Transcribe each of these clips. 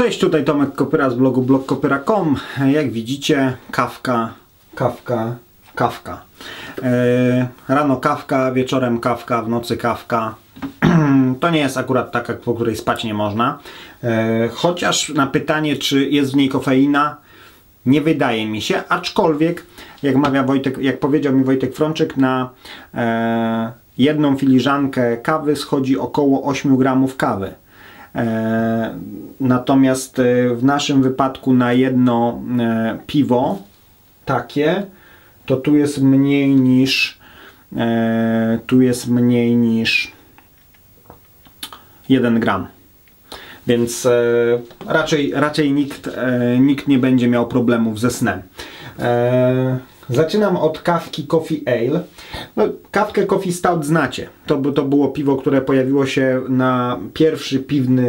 Cześć, tutaj Tomek Kopyra z blogu blogkopyra.com. Jak widzicie, kawka. Rano kawka, wieczorem kawka, w nocy kawka. To nie jest akurat taka, po której spać nie można. Chociaż na pytanie, czy jest w niej kofeina, nie wydaje mi się, aczkolwiek, jak powiedział mi Wojtek Frączyk, na jedną filiżankę kawy schodzi około 8 gramów kawy. Natomiast w naszym wypadku na jedno piwo takie, to tu jest mniej niż 1 gram. Więc raczej nikt nie będzie miał problemów ze snem. Zaczynam od kawki Coffee Ale. No, kawkę Coffee Stout znacie. To było piwo, które pojawiło się na pierwszy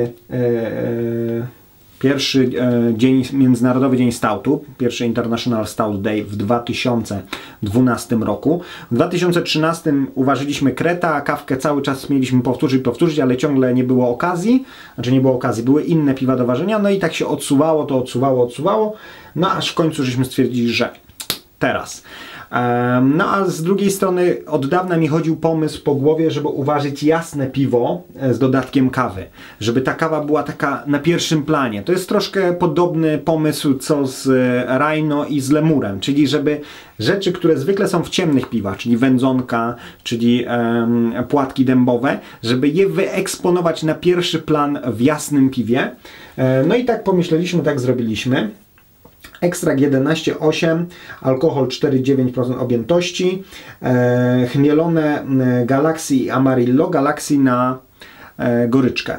Międzynarodowy Dzień Stoutu, pierwszy International Stout Day w 2012 roku. W 2013 uważaliśmy Kreta, a kawkę cały czas mieliśmy powtórzyć, ale ciągle nie było okazji. Znaczy nie było okazji, były inne piwa do ważenia, no i tak się odsuwało. No aż w końcu żeśmy stwierdzili, że teraz. No a z drugiej strony od dawna mi chodził pomysł po głowie, żeby uważać jasne piwo z dodatkiem kawy. Żeby ta kawa była taka na pierwszym planie. To jest troszkę podobny pomysł co z Rhino i z Lemurem. Czyli żeby rzeczy, które zwykle są w ciemnych piwach, czyli wędzonka, czyli płatki dębowe, żeby je wyeksponować na pierwszy plan w jasnym piwie. No i tak pomyśleliśmy, tak zrobiliśmy. Ekstrakt 11,8, alkohol 4,9% objętości, chmielone Galaxy i Amarillo, Galaxy na goryczkę.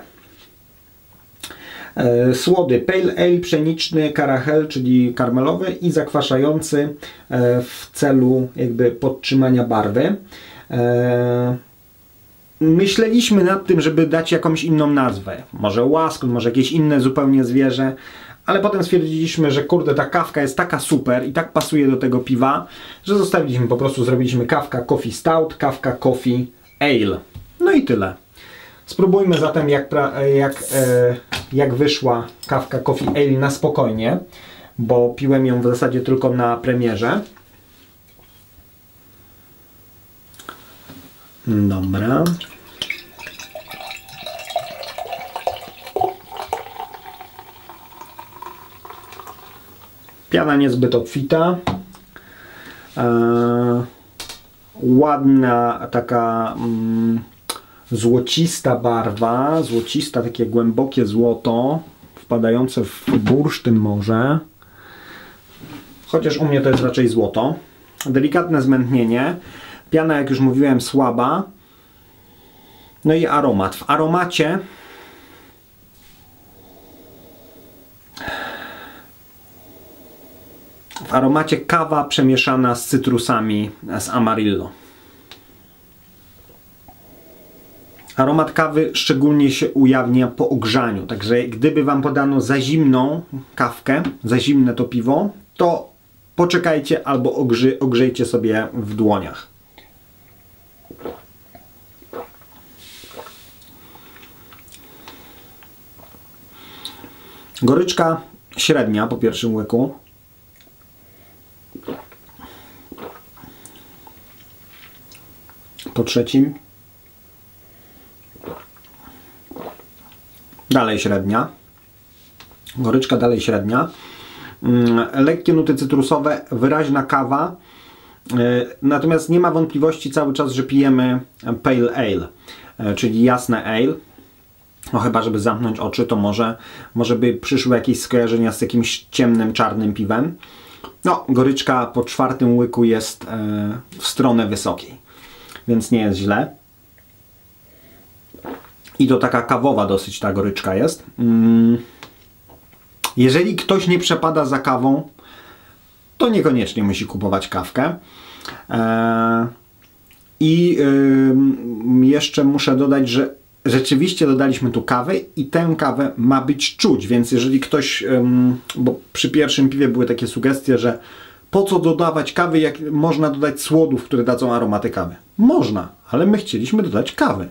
Słody Pale Ale pszeniczny, Carahel, czyli karmelowy i zakwaszający w celu jakby podtrzymania barwy. Myśleliśmy nad tym, żeby dać jakąś inną nazwę. Może łaskot, może jakieś inne zupełnie zwierzę. Ale potem stwierdziliśmy, że kurde, ta kawka jest taka super i tak pasuje do tego piwa, że zrobiliśmy kawka Coffee Stout, kawka Coffee Ale. No i tyle. Spróbujmy zatem jak wyszła kawka Coffee Ale na spokojnie, bo piłem ją w zasadzie tylko na premierze. Dobra. Piana niezbyt obfita, ładna taka złocista barwa, takie głębokie złoto, wpadające w bursztyn może, chociaż u mnie to jest raczej złoto. Delikatne zmętnienie, piana, jak już mówiłem, słaba, no i aromat. W aromacie kawa przemieszana z cytrusami z Amarillo. Aromat kawy szczególnie się ujawnia po ogrzaniu, także gdyby Wam podano za zimną kawkę, za zimne to piwo, to poczekajcie albo ogrzejcie sobie w dłoniach. Goryczka średnia po pierwszym łyku. Po trzecim dalej średnia, goryczka dalej średnia, lekkie nuty cytrusowe, wyraźna kawa, natomiast nie ma wątpliwości cały czas, że pijemy Pale Ale, czyli jasne ale. No chyba, żeby zamknąć oczy, to może by przyszły jakieś skojarzenia z jakimś ciemnym, czarnym piwem. No, goryczka po czwartym łyku jest w stronę wysokiej. Więc nie jest źle. I to taka kawowa dosyć ta goryczka jest. Jeżeli ktoś nie przepada za kawą, to niekoniecznie musi kupować kawkę. I jeszcze muszę dodać, że rzeczywiście dodaliśmy tu kawę i tę kawę ma być czuć, więc jeżeli ktoś, bo przy pierwszym piwie były takie sugestie, że po co dodawać kawy, jak można dodać słodów, które dadzą aromaty kawy? Można, ale my chcieliśmy dodać kawy.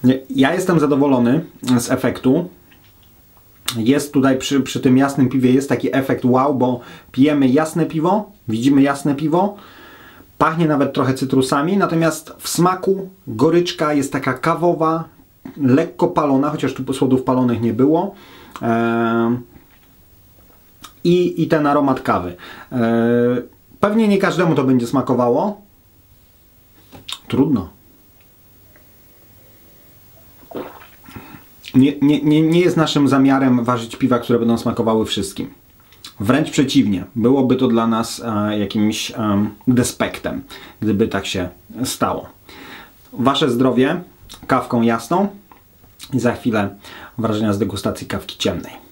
Ja jestem zadowolony z efektu. Jest tutaj przy tym jasnym piwie jest taki efekt wow, bo pijemy jasne piwo, widzimy jasne piwo, pachnie nawet trochę cytrusami, natomiast w smaku goryczka jest taka kawowa, lekko palona, chociaż tu słodów palonych nie było. I ten aromat kawy. Pewnie nie każdemu to będzie smakowało. Trudno. Nie jest naszym zamiarem ważyć piwa, które będą smakowały wszystkim. Wręcz przeciwnie. Byłoby to dla nas jakimś despektem, gdyby tak się stało. Wasze zdrowie kawką jasną i za chwilę wrażenia z degustacji kawki ciemnej.